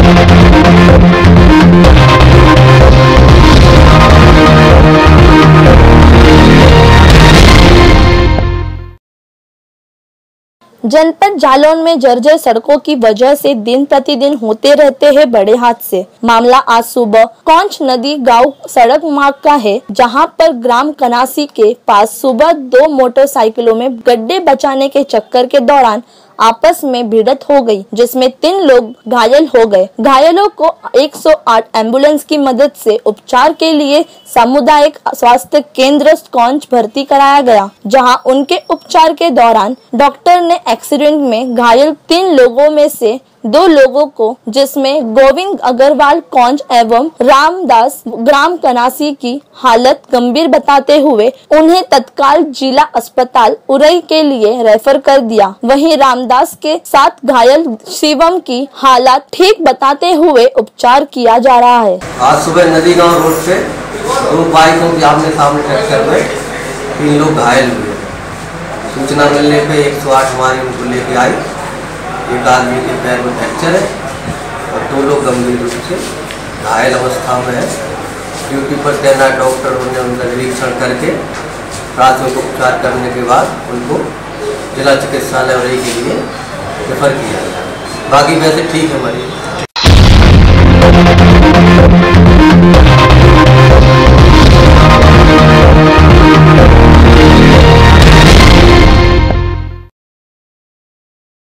जनपद जालौन में जर्जर सड़कों की वजह से दिन प्रतिदिन होते रहते हैं बड़े हादसे। मामला आज सुबह कौंच नदी गांव सड़क मार्ग का है, जहां पर ग्राम कनासी के पास सुबह 2 मोटरसाइकिलों में गड्ढे बचाने के चक्कर के दौरान आपस में भिड़ंत हो गई, जिसमें 3 लोग घायल हो गए। घायलों को 108 एम्बुलेंस की मदद से उपचार के लिए सामुदायिक स्वास्थ्य केंद्र कौंच भर्ती कराया गया, जहां उनके उपचार के दौरान डॉक्टर ने एक्सीडेंट में घायल 3 लोगों में से 2 लोगों को, जिसमें गोविंद अग्रवाल कौंच एवं रामदास ग्राम कनासी की हालत गंभीर बताते हुए उन्हें तत्काल जिला अस्पताल उरई के लिए रेफर कर दिया। वहीं रामदास के साथ घायल शिवम की हालत ठीक बताते हुए उपचार किया जा रहा है। आज सुबह नदी गांव रोड पे 2 बाइकों की आमने सामने टक्कर में 3 लोग घायल हुए। सूचना मिलने पे 108 हमारी उनको लेके आई। एक आदमी के पैर में फ्रैक्चर है और 2 लोग गंभीर रूप से घायल अवस्था में है। ड्यूटी पर तैनात डॉक्टरों ने उनका निरीक्षण करके प्राथमिक उपचार करने के बाद उनको जिला चिकित्सालय उरई के लिए रेफर किया गया। बाकी वैसे ठीक है मरीज।